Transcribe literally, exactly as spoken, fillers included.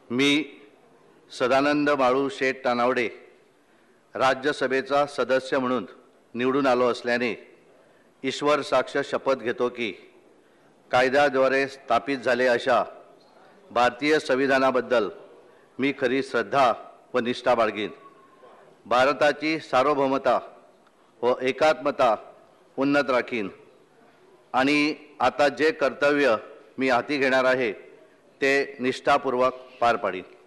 मी सदानंद माळू शेठ तानावडे राज्यसभेचा सदस्य म्हणून निवडून आलो असल्याने ईश्वर साक्ष शपथ घेतो की कायद्याद्वारे स्थापित झाले अशा भारतीय संविधानाबद्दल मी खरी श्रद्धा व निष्ठा बाळगीन। भारताची सार्वभौमता व एकात्मता उन्नत राखीन आणि आता जे कर्तव्य मी हाती घेणार आहे ते निष्ठापूर्वक पार पाडीन।